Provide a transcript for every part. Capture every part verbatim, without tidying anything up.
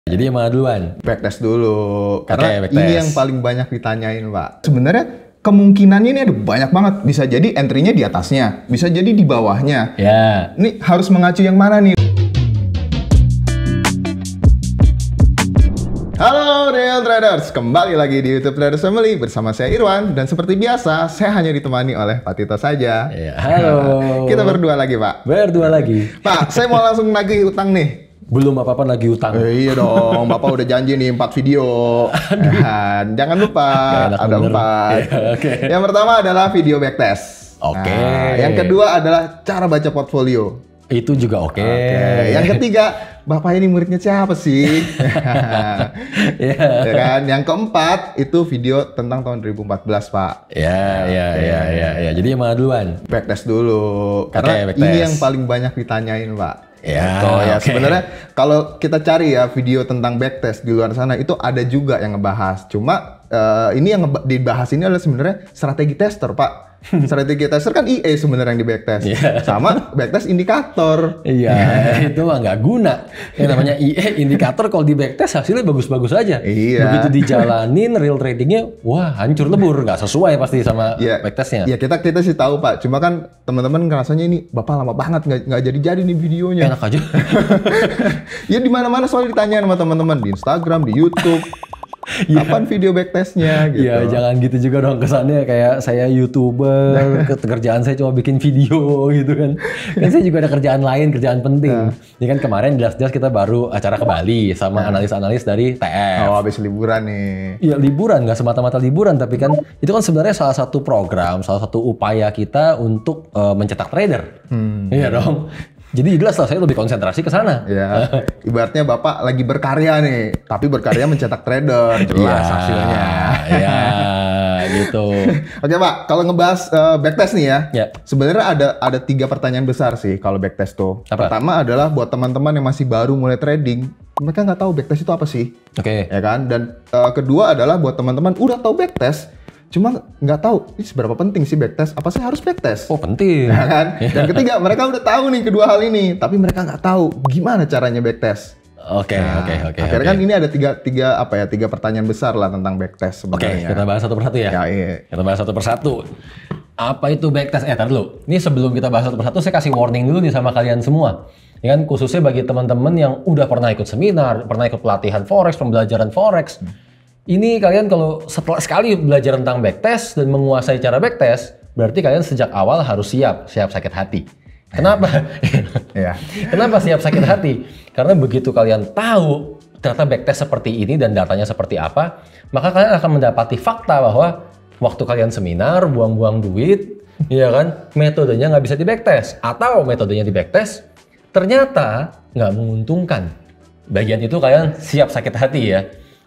Jadi yang mana duluan? Backtest dulu, karena Oke, ini yang paling banyak ditanyain, Pak. Sebenarnya kemungkinannya ini ada banyak banget. Bisa jadi entry-nya di atasnya, bisa jadi di bawahnya. Ya. Ini harus mengacu yang mana nih? Halo Real Traders, kembali lagi di YouTube Traders Family bersama saya Irwan, dan seperti biasa saya hanya ditemani oleh Pak Tito saja. Ya, halo. Kita berdua lagi, Pak. Berdua lagi. Pak, saya mau langsung nagih utang nih. Belum apa-apa lagi utang. Eh, iya dong, Bapak udah janji nih empat video. Dan jangan lupa ada empat. Ya, okay. Yang pertama adalah video backtest. Oke. Okay. Nah, yang kedua adalah cara baca portfolio. Itu juga oke. Okay. Okay. Yang ketiga, Bapak ini muridnya siapa sih? Ya. Ya kan? Yang keempat itu video tentang tahun dua ribu empat belas, Pak. Ya, ya, okay. ya, ya, ya. Jadi yang mana duluan? Backtest dulu, karena okay, backtest. ini yang paling banyak ditanyain, Pak. Ya, so, ya okay. Sebenarnya kalau kita cari ya video tentang backtest di luar sana itu ada juga yang ngebahas. Cuma uh, ini yang dibahas ini adalah sebenarnya strategi tester, Pak. Strategi tester kan I E sebenarnya yang di backtest, yeah. Sama backtest indikator. Iya, itu mah nggak guna. Yang namanya I E indikator kalau di backtest hasilnya bagus-bagus aja. Iya. Begitu dijalanin real tradingnya, wah hancur lebur, nggak sesuai pasti sama yeah. backtestnya. Iya, kita kita sih tahu, Pak. Cuma kan teman-teman ngerasanya ini Bapak lama banget nggak nggak jadi-jadi nih videonya. Enak aja. Ya di mana-mana soalnya ditanya sama teman-teman di Instagram, di YouTube. Kapan video backtestnya gitu. Iya, jangan gitu juga dong kesannya kayak saya YouTuber, kerjaan saya cuma bikin video gitu kan. Kan saya juga ada kerjaan lain, kerjaan penting. Nah. Ini kan kemarin jelas-jelas kita baru acara ke Bali sama analis-analis dari T F. Oh, habis liburan nih. Iya, liburan, nggak semata-mata liburan, tapi kan itu kan sebenarnya salah satu program, salah satu upaya kita untuk uh, mencetak trader. Hmm. Iya dong. Jadi jelas lah saya lebih konsentrasi ke sana. Ya, ibaratnya Bapak lagi berkarya nih, tapi berkarya mencetak trader, jelas ya, hasilnya. Iya, gitu. Oke, Pak, kalau ngebahas uh, backtest nih ya, ya. Sebenarnya ada ada tiga pertanyaan besar sih kalau backtest tuh. Apa? Pertama adalah buat teman-teman yang masih baru mulai trading, mereka nggak tahu backtest itu apa sih. Oke. Okay. Ya kan? Dan uh, kedua adalah buat teman-teman udah tahu backtest, cuma nggak tahu ini seberapa penting sih backtest, apa sih harus backtest? Oh, penting. Ya kan? Dan ketiga, mereka udah tahu nih kedua hal ini, tapi mereka nggak tahu gimana caranya backtest. Oke, oke, oke. Akhirnya okay. kan ini ada tiga, tiga apa ya, tiga pertanyaan besar lah tentang backtest sebenarnya. Oke, okay, kita bahas satu persatu ya. Ya, iya. Kita bahas satu persatu. Apa itu backtest? Eh, tar dulu. Ini sebelum kita bahas satu persatu, saya kasih warning dulu nih sama kalian semua. Ya kan, khususnya bagi teman-teman yang udah pernah ikut seminar, pernah ikut pelatihan forex, pembelajaran forex. Hmm. Ini kalian kalau setelah sekali belajar tentang backtest dan menguasai cara backtest, berarti kalian sejak awal harus siap, siap sakit hati. Kenapa? Ya. Kenapa siap sakit hati? Karena begitu kalian tahu ternyata backtest seperti ini dan datanya seperti apa, maka kalian akan mendapati fakta bahwa waktu kalian seminar, buang-buang duit, ya kan, metodenya nggak bisa di backtest. Atau metodenya di backtest, ternyata nggak menguntungkan. Bagian itu kalian siap sakit hati ya.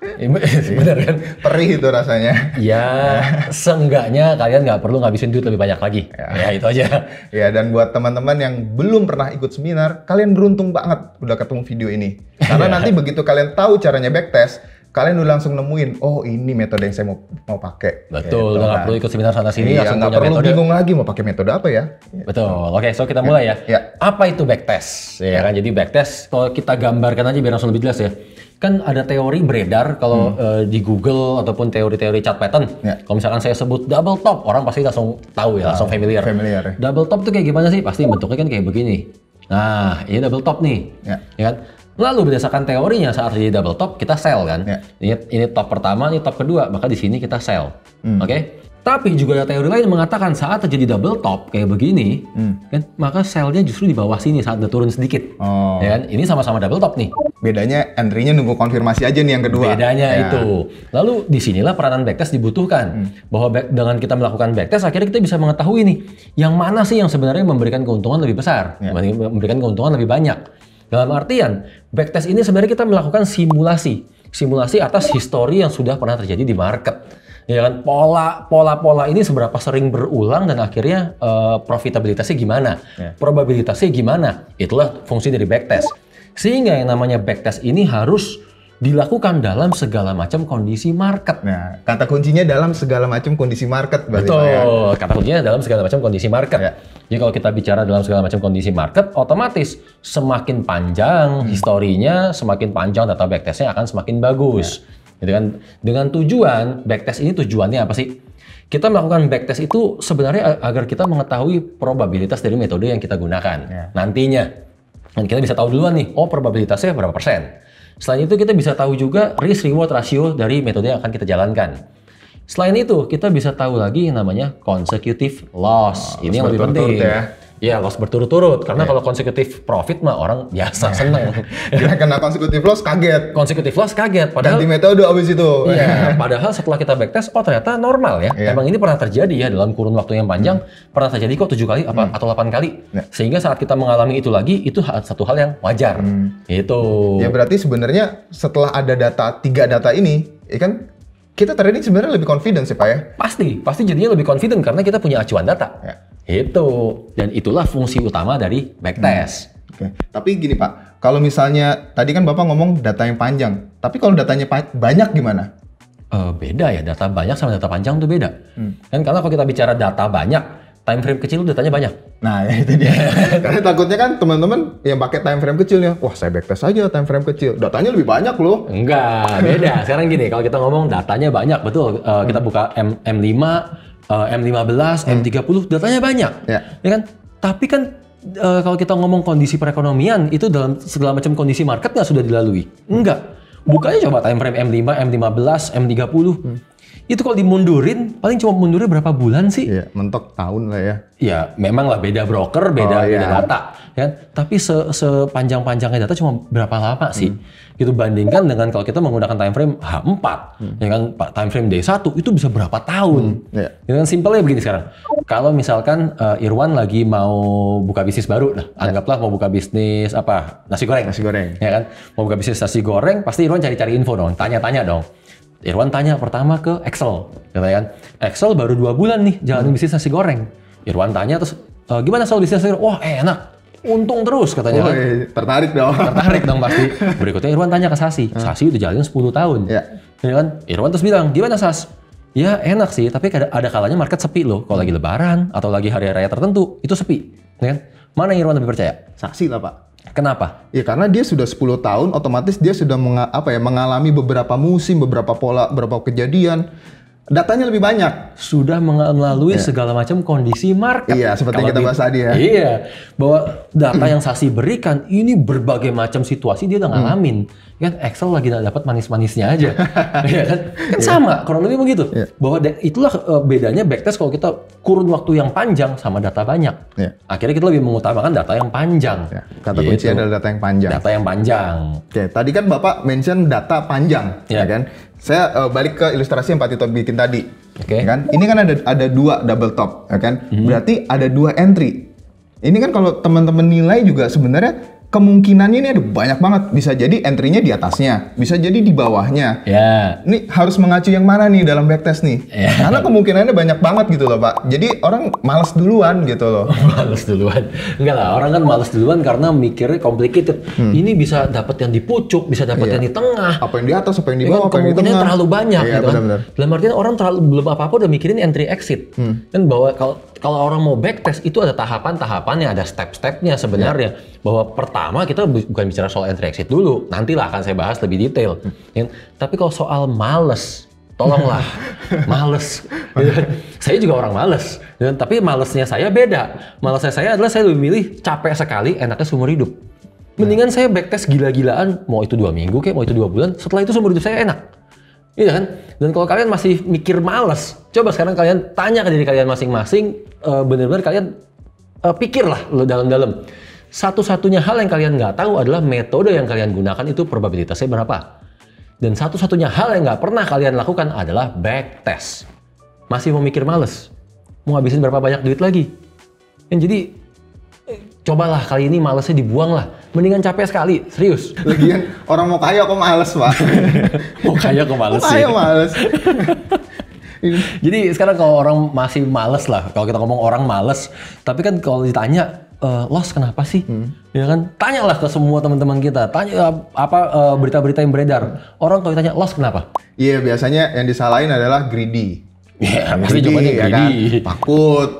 Bener kan? Perih itu rasanya. Ya, seenggaknya kalian nggak perlu ngabisin duit lebih banyak lagi. Ya, ya itu aja. Ya, dan buat teman-teman yang belum pernah ikut seminar, kalian beruntung banget udah ketemu video ini. Karena nanti begitu kalian tahu caranya backtest, kalian udah langsung nemuin, oh ini metode yang saya mau mau pakai. Betul, nggak perlu ikut seminar sana sini. Iya, nggak perlu metode. bingung lagi mau pakai metode apa ya. Betul. Oke, so kita mulai ya. Ya. Apa itu backtest? Ya kan, jadi backtest kalau kita gambarkan aja biar langsung lebih jelas ya. Kan ada teori beredar kalau hmm. uh, di Google ataupun teori-teori chart pattern. Ya. Kalau misalkan saya sebut double top, orang pasti langsung tahu ya, langsung familiar. Familiar. Ya. Double top tuh kayak gimana sih? Pasti bentuknya kan kayak begini. Nah, ini double top nih. Ya, ya kan? Lalu berdasarkan teorinya saat terjadi double top kita sell kan. Ya. Ini ini top pertama, ini top kedua, maka di sini kita sell. Hmm. Oke? Okay? Tapi juga ada teori lain yang mengatakan saat terjadi double top kayak begini, hmm. kan, maka sell-nya justru di bawah sini saat udah turun sedikit. Oh. Ya kan? Ini sama-sama double top nih. Bedanya entry-nya nunggu konfirmasi aja nih yang kedua. Bedanya ya. Itu. Lalu disinilah peranan backtest dibutuhkan. Hmm. Bahwa back, dengan kita melakukan backtest akhirnya kita bisa mengetahui nih, yang mana sih yang sebenarnya memberikan keuntungan lebih besar, ya. Memberikan keuntungan lebih banyak. Dalam artian, backtest ini sebenarnya kita melakukan simulasi. Simulasi atas histori yang sudah pernah terjadi di market. Ya kan, pola pola-pola ini seberapa sering berulang dan akhirnya uh, profitabilitasnya gimana, yeah. probabilitasnya gimana, itulah fungsi dari backtest. Sehingga yang namanya backtest ini harus dilakukan dalam segala macam kondisi market. Nah, kata kuncinya dalam segala macam kondisi market. Betul, ya. Kata kuncinya dalam segala macam kondisi market. Yeah. Jadi kalau kita bicara dalam segala macam kondisi market, otomatis semakin panjang hmm. historinya, semakin panjang data backtestnya akan semakin bagus. Ya. Gitu kan? Dengan tujuan, backtest ini tujuannya apa sih? Kita melakukan backtest itu sebenarnya agar kita mengetahui probabilitas dari metode yang kita gunakan ya. Nantinya. Dan kita bisa tahu duluan nih, oh probabilitasnya berapa persen. Selain itu kita bisa tahu juga risk reward ratio dari metode yang akan kita jalankan. Selain itu, kita bisa tahu lagi yang namanya consecutive loss. Oh, ini yang lebih penting. Ya. Ya, loss berturut-turut. Karena yeah. kalau consecutive profit mah orang biasa seneng. Kira kena consecutive loss kaget. Consecutive loss kaget. Padahal ganti metode abis itu. Iya. Padahal setelah kita backtest, oh ternyata normal ya. Yeah. Emang ini pernah terjadi ya dalam kurun waktu yang panjang. Hmm. Pernah terjadi kok tujuh kali apa, hmm. atau delapan kali. Yeah. Sehingga saat kita mengalami itu lagi, itu satu hal yang wajar. Hmm. Itu. Ya berarti sebenarnya setelah ada data, tiga data ini, ya kan kita trading sebenarnya lebih confident sih Pak ya? Pasti, pasti jadinya lebih confident karena kita punya acuan data. Ya. Itu, dan itulah fungsi utama dari backtest. Hmm. Oke, tapi gini Pak, kalau misalnya tadi kan Bapak ngomong data yang panjang, tapi kalau datanya banyak gimana? Uh, beda ya, data banyak sama data panjang tuh beda. Hmm. Kan karena kalau kita bicara data banyak, time frame kecil datanya banyak. Nah, itu dia. Karena takutnya kan teman-teman yang pakai time frame kecilnya, wah saya backtest aja time frame kecil, datanya lebih banyak loh. Enggak, beda. Sekarang gini, kalau kita ngomong datanya banyak, betul. Uh, hmm. Kita buka M, M5, uh, M lima belas, hmm. M tiga puluh, datanya banyak. Ya, ya kan? Tapi kan uh, kalau kita ngomong kondisi perekonomian, itu dalam segala macam kondisi market nggak sudah dilalui? Enggak. Bukanya coba time frame M lima, M lima belas, M tiga puluh. Hmm. Itu kalau dimundurin, paling cuma mundurnya berapa bulan sih? Iya, mentok tahun lah ya. Ya, memang lah beda broker, beda, oh, beda iya. data. Ya. Tapi se sepanjang-panjangnya data cuma berapa lama sih? Hmm. Gitu bandingkan dengan kalau kita menggunakan time frame H empat, hmm. ya kan time frame D satu, itu bisa berapa tahun? Hmm. Yeah. Ya kan simpelnya begini sekarang. Kalau misalkan uh, Irwan lagi mau buka bisnis baru, nah, yeah. anggaplah mau buka bisnis apa? Nasi goreng. Nasi goreng. Ya kan? Mau buka bisnis nasi goreng, pasti Irwan cari-cari info dong, tanya-tanya dong. Irwan tanya pertama ke Excel, gitu kan? Excel baru dua bulan nih jalanin hmm. bisnis nasi goreng. Irwan tanya terus, e, gimana soal bisnis nasi goreng? Wah enak, untung terus katanya. Oh, kan? Tertarik dong. Tertarik dong pasti. Berikutnya Irwan tanya ke Sasi, hmm. Sasi udah jalanin sepuluh tahun. Ya. Ya kan? Irwan terus bilang, gimana Sas? Ya enak sih, tapi ada, ada kalanya market sepi loh. Kalau lagi lebaran atau lagi hari raya tertentu, itu sepi. Ya kan? Mana Irwan lebih percaya? Sasi lah Pak. Kenapa? Ya karena dia sudah sepuluh tahun, otomatis dia sudah menga apa ya, mengalami beberapa musim, beberapa pola, beberapa kejadian. Datanya lebih banyak. Sudah melalui yeah. segala macam kondisi market. Iya, seperti Kalau kita bahas tadi ya. Iya, bahwa data yang Sasi berikan, ini berbagai macam situasi dia udah ngalamin. Hmm. Kan Excel lagi dapat manis-manisnya aja. Ya kan? Kan sama, kurang lebih begitu. Yeah. Bahwa itulah uh, bedanya backtest kalau kita kurun waktu yang panjang sama data banyak. Yeah. Akhirnya kita lebih mengutamakan data yang panjang. Yeah. Kata gitu. Kunci adalah data yang panjang. Data yang panjang. Oke, tadi kan Bapak mention data panjang, yeah. ya kan? Saya uh, balik ke ilustrasi yang Pak Tito bikin tadi. Oke. Okay. Kan? Ini kan ada ada dua double top, ya kan? Mm-hmm. Berarti ada dua entry. Ini kan kalau teman-teman nilai juga sebenarnya kemungkinannya ini ada banyak banget. Bisa jadi entry-nya di atasnya, bisa jadi di bawahnya. Ya. Yeah. Ini harus mengacu yang mana nih dalam backtest nih? Yeah. Karena kemungkinannya banyak banget gitu loh Pak. Jadi orang malas duluan gitu loh. Malas duluan. Enggak lah, orang kan malas duluan karena mikirnya complicated. Hmm. Ini bisa dapat yang di pucuk, bisa dapat yeah. yang di tengah. Apa yang di atas, apa yang di bawah, ya, apa yang di tengah. Terlalu banyak yeah, gitu benar-benar. kan. Dalam artian orang terlalu belum apa-apa udah mikirin entry exit. Hmm. Dan bahwa kalau kalau orang mau backtest itu ada tahapan-tahapannya, ada step-stepnya sebenarnya. Yeah. Bahwa pertama kita bukan bicara soal entry exit dulu, nantilah akan saya bahas lebih detail. Hmm. Ya, tapi kalau soal males, tolonglah, males. Saya juga orang males, ya, tapi malesnya saya beda. Malesnya saya adalah saya lebih milih capek sekali, enaknya seumur hidup. Mendingan saya backtest gila-gilaan, mau itu dua minggu kayak mau itu dua bulan, setelah itu seumur hidup saya enak. Iya kan? Dan kalau kalian masih mikir males, coba sekarang kalian tanya ke diri kalian masing-masing, uh, benar-benar kalian uh, pikirlah dalam-dalam. Satu-satunya hal yang kalian nggak tahu adalah metode yang kalian gunakan itu probabilitasnya berapa. Dan satu-satunya hal yang nggak pernah kalian lakukan adalah backtest. Masih mau mikir males? Mau habisin berapa banyak duit lagi? Dan jadi, eh, cobalah kali ini malesnya dibuang lah. Mendingan capek sekali, serius. Lagian orang mau kaya kok males Pak. Mau kaya kok males sih. Mau kaya males. Jadi sekarang kalau orang masih males lah, kalau kita ngomong orang males, tapi kan kalau ditanya, Uh, loss kenapa sih? Hmm. Ya kan? Tanyalah ke semua teman-teman kita. Tanya uh, apa uh, berita-berita yang beredar. Orang kalau ditanya loss kenapa? Iya, yeah, biasanya yang disalahin adalah greedy. Iya, yeah, pasti jawabannya ya greedy. Kan? Takut.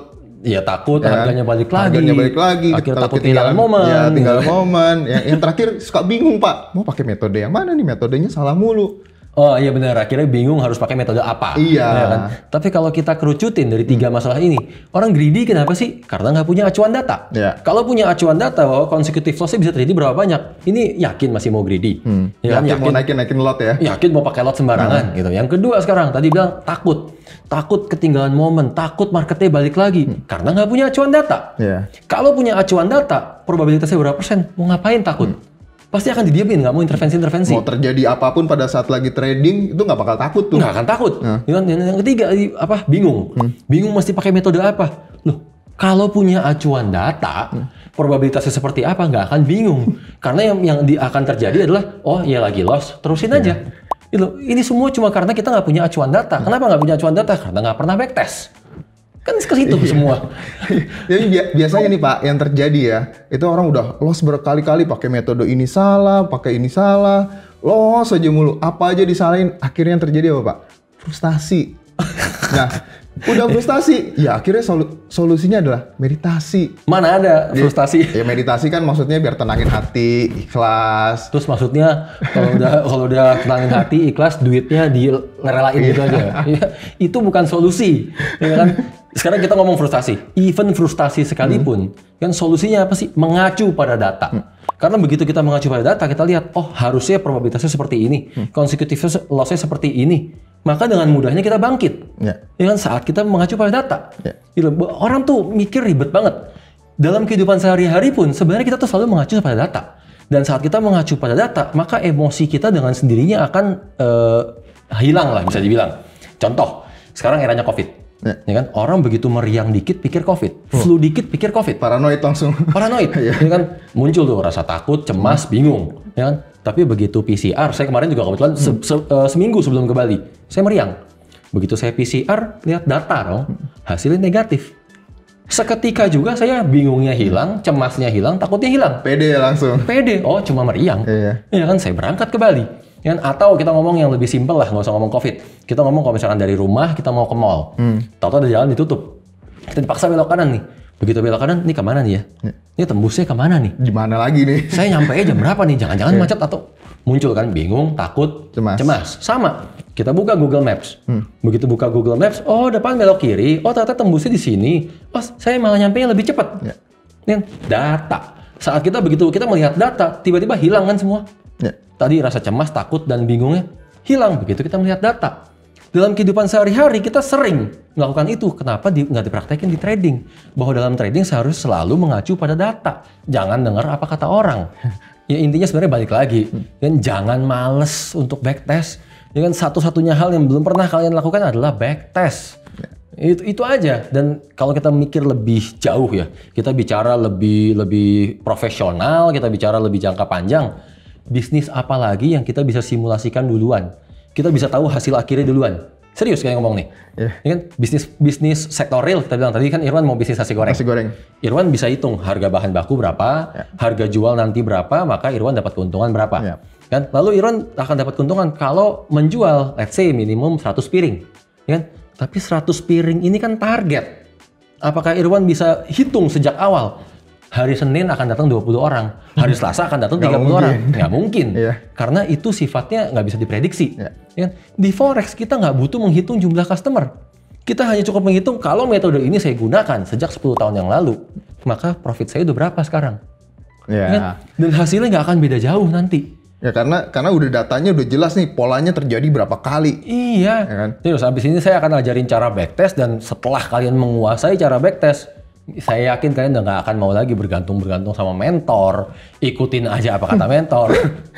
Iya takut, ya, harganya balik lagi. Harganya balik lagi. Akhirnya takut ketinggalan ketinggalan momen. Ya, tinggal momen. Yang, yang terakhir suka bingung Pak, mau pakai metode yang mana nih? Metodenya salah mulu. Oh iya benar, akhirnya bingung harus pakai metode apa. Iya. Ya kan? Tapi kalau kita kerucutin dari tiga masalah ini, orang greedy kenapa sih? Karena nggak punya acuan data. Ya. Kalau punya acuan data bahwa consecutive loss-nya bisa terjadi berapa banyak, ini yakin masih mau greedy. Hmm. Ya, yakin, yakin mau naikin-naikin lot ya? Yakin mau pakai lot sembarangan hmm. gitu. Yang kedua sekarang, tadi bilang takut. Takut ketinggalan momen, takut marketnya balik lagi. Hmm. Karena nggak punya acuan data. Ya. Kalau punya acuan data, probabilitasnya berapa persen? Mau ngapain takut? Hmm. Pasti akan didiamin, nggak mau intervensi-intervensi. Mau terjadi apapun pada saat lagi trading, itu nggak bakal takut tuh. Nggak akan takut. Hmm. Yang, yang ketiga, apa? Bingung. Hmm. Bingung mesti pakai metode apa? Loh, kalau punya acuan data, hmm. probabilitasnya seperti apa? Nggak akan bingung. Karena yang yang di, akan terjadi adalah, oh ya lagi loss, terusin hmm. aja. Gitu. Ini semua cuma karena kita nggak punya acuan data. Hmm. Kenapa nggak punya acuan data? Karena nggak pernah backtest. Kan ke situ semua. Jadi biasanya nih Pak, yang terjadi ya, itu orang udah loss berkali-kali pakai metode ini salah, pakai ini salah, loss aja mulu, apa aja disalahin, akhirnya yang terjadi apa Pak? Frustasi. Nah, udah frustasi, ya akhirnya solu solusinya adalah meditasi. Mana ada frustasi? Ya, ya meditasi kan maksudnya biar tenangin hati, ikhlas. Terus maksudnya kalau udah kalau udah tenangin hati, ikhlas, duitnya direlain gitu aja. Ya, itu bukan solusi, ya kan? Sekarang kita ngomong frustasi, even frustasi sekalipun, hmm. kan solusinya apa sih? Mengacu pada data. Hmm. Karena begitu kita mengacu pada data, kita lihat, oh harusnya probabilitasnya seperti ini, hmm. consecutive loss-nya seperti ini. Maka dengan mudahnya kita bangkit. Ya. Ya kan saat kita mengacu pada data. Ya. Gitu. Orang tuh mikir ribet banget. Dalam kehidupan sehari-hari pun, sebenarnya kita tuh selalu mengacu pada data. Dan saat kita mengacu pada data, maka emosi kita dengan sendirinya akan uh, hilang lah, bisa dibilang. Contoh, sekarang eranya COVID. Ya. Ya kan orang begitu meriang dikit pikir COVID, oh. flu dikit pikir COVID, paranoid langsung, paranoid, ya kan muncul tuh rasa takut, cemas, hmm. bingung, ya kan. Tapi begitu P C R, saya kemarin juga kebetulan hmm. se se uh, seminggu sebelum ke Bali, saya meriang. Begitu saya P C R, lihat data dong, hasilnya negatif. Seketika juga saya bingungnya hilang, cemasnya hilang, takutnya hilang. Pede langsung. Pede, oh cuma meriang, iya. Ya kan saya berangkat ke Bali. Ya, atau kita ngomong yang lebih simpel lah, nggak usah ngomong COVID. Kita ngomong kalau misalkan dari rumah kita mau ke mall, hmm. tahu-tahu ada jalan ditutup, kita dipaksa belok kanan nih. Begitu belok kanan, ini kemana nih ya? ya? Ini tembusnya kemana nih? Gimana lagi nih? Saya nyampe jam berapa nih? Jangan-jangan macet atau muncul kan bingung, takut, cemas. cemas. Sama. Kita buka Google Maps. Hmm. Begitu buka Google Maps, oh depan belok kiri, oh ternyata tembusnya di sini. Oh saya malah nyampe lebih cepat. Ya. Ini data. Saat kita begitu kita melihat data, tiba-tiba hilang kan semua. Ya. Tadi rasa cemas, takut, dan bingungnya hilang begitu kita melihat data. Dalam kehidupan sehari-hari kita sering melakukan itu. Kenapa di, nggak dipraktekin di trading? Bahwa dalam trading seharusnya selalu mengacu pada data. Jangan dengar apa kata orang. Ya intinya sebenarnya balik lagi. Dan jangan males untuk backtest. Ya kan satu-satunya hal yang belum pernah kalian lakukan adalah backtest. Itu itu aja. Dan kalau kita mikir lebih jauh ya, kita bicara lebih lebih profesional, kita bicara lebih jangka panjang. Bisnis apa lagi yang kita bisa simulasikan duluan? Kita bisa tahu hasil akhirnya duluan. Serius kayak ngomong nih. Yeah. Ini kan bisnis bisnis sektor real kita bilang tadi kan Irwan mau bisnis nasi goreng. Nasi goreng. Irwan bisa hitung harga bahan baku berapa, yeah. harga jual nanti berapa, maka Irwan dapat keuntungan berapa. Yeah. Kan? Lalu Irwan akan dapat keuntungan kalau menjual let's say minimum seratus piring. Kan? Tapi seratus piring ini kan target. Apakah Irwan bisa hitung sejak awal? Hari Senin akan datang dua puluh orang, hari Selasa akan datang tiga puluh orang. Nggak mungkin. Yeah. Karena itu sifatnya nggak bisa diprediksi. Yeah. Ya, di Forex kita nggak butuh menghitung jumlah customer. Kita hanya cukup menghitung kalau metode ini saya gunakan sejak sepuluh tahun yang lalu, maka profit saya udah berapa sekarang. Yeah. Ya, dan hasilnya nggak akan beda jauh nanti. Ya karena karena udah datanya udah jelas nih, polanya terjadi berapa kali. Iya. Ya kan? Terus habis ini saya akan ajarin cara backtest, dan setelah kalian menguasai cara backtest, saya yakin kalian udah nggak akan mau lagi bergantung-bergantung sama mentor, ikutin aja apa kata mentor.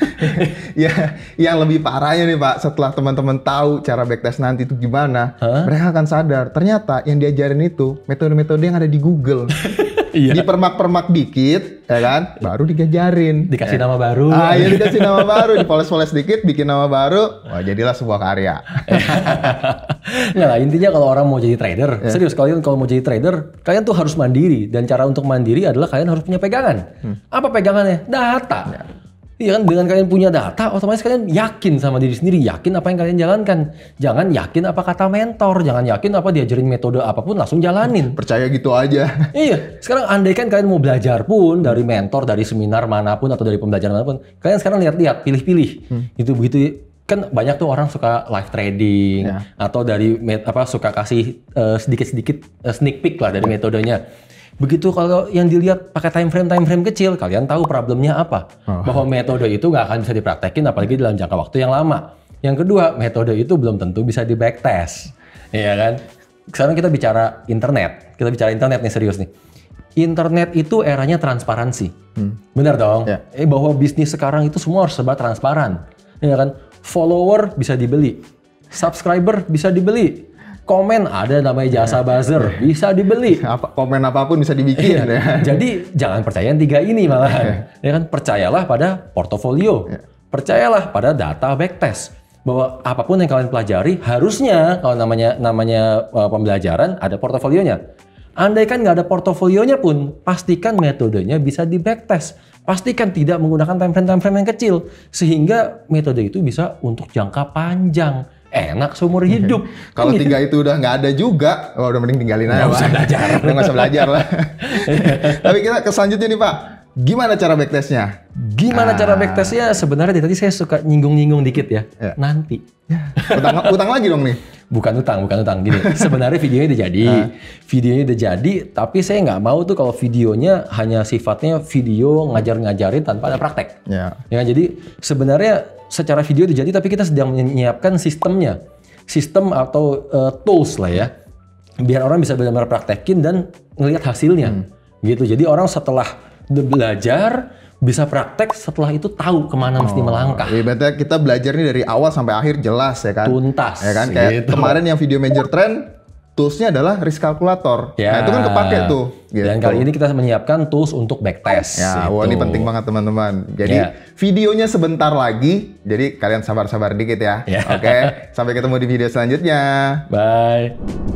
Ya, yang lebih parahnya nih Pak, setelah teman-teman tahu cara backtest nanti itu gimana, huh? mereka akan sadar ternyata yang diajarin itu metode-metode yang ada di Google. Iya. Dipermak-permak dikit, ya kan? Baru digajarin. Dikasih ya. nama baru. Ah, ya dikasih nama baru, dipoles-poles dikit, bikin nama baru, wah jadilah sebuah karya. Nggak lah, intinya kalau orang mau jadi trader, ya. serius kalian kalau mau jadi trader, kalian tuh harus mandiri. Dan cara untuk mandiri adalah kalian harus punya pegangan. Hmm. Apa pegangannya? Data. Ya. Iya kan, dengan kalian punya data, otomatis kalian yakin sama diri sendiri, yakin apa yang kalian jalankan. Jangan yakin apa kata mentor, jangan yakin apa diajarin metode apapun langsung jalanin. Percaya gitu aja. Iya, sekarang andaikan kalian mau belajar pun dari mentor, dari seminar manapun atau dari pembelajaran manapun, kalian sekarang lihat-lihat, pilih-pilih. Hmm. Itu begitu kan banyak tuh orang suka live trading ya. Atau dari apa suka kasih uh, sedikit-sedikit uh, sneak peek lah dari ya. Metodenya. Begitu kalau yang dilihat pakai time frame time frame kecil, kalian tahu problemnya apa? Oh. Bahwa metode itu nggak akan bisa dipraktekin apalagi dalam jangka waktu yang lama. Yang kedua, metode itu belum tentu bisa di backtest, ya kan? Sekarang kita bicara internet, kita bicara internet nih serius nih. Internet itu eranya transparansi, hmm. benar dong? Yeah. Eh bahwa bisnis sekarang itu semua harus serba transparan, ya kan? Follower bisa dibeli, subscriber bisa dibeli. Komen ada namanya jasa buzzer, bisa dibeli. Apa, komen apapun bisa dibikin. Ya. Jadi jangan percaya yang tiga ini malahan. Ya kan, percayalah pada portofolio, percayalah pada data backtest. Bahwa apapun yang kalian pelajari harusnya kalau namanya namanya uh, pembelajaran ada portofolionya. Andaikan nggak ada portofolionya pun, pastikan metodenya bisa di backtest. Pastikan tidak menggunakan time frame time frame yang kecil sehingga metode itu bisa untuk jangka panjang. Enak seumur hidup. Kalau tiga itu udah nggak ada juga, oh, udah mending tinggalin aja. Nggak usah belajar. Udah nggak usah belajar lah. Tapi kita ke selanjutnya nih Pak. Gimana cara backtestnya? Gimana ah. cara backtestnya? Sebenarnya tadi saya suka nyinggung-nyinggung dikit ya. ya. Nanti. Ya. Utang, utang lagi dong nih? Bukan utang, bukan utang. Gini, sebenarnya videonya udah jadi. Ah. Videonya udah jadi, tapi saya nggak mau tuh kalau videonya hanya sifatnya video ngajar-ngajarin tanpa ada praktek. Ya. Ya, jadi sebenarnya secara video udah jadi, tapi kita sedang menyiapkan sistemnya. Sistem atau uh, tools lah ya. Biar orang bisa benar-benar praktekin dan ngelihat hasilnya. Hmm. Gitu. Jadi orang setelah belajar, bisa praktek, setelah itu tahu kemana oh, mesti melangkah. Iya, berarti kita belajar nih dari awal sampai akhir jelas ya kan? Tuntas. Ya kan? Kayak gitu. Kemarin yang video major trend, toolsnya adalah risk calculator. Ya. Nah itu kan kepake tuh. Gitu. Dan kali ini kita menyiapkan tools untuk backtest. Ya, gitu. Wah ini penting banget teman-teman. Jadi ya. Videonya sebentar lagi, jadi kalian sabar-sabar dikit ya. ya. Oke, sampai ketemu di video selanjutnya. Bye.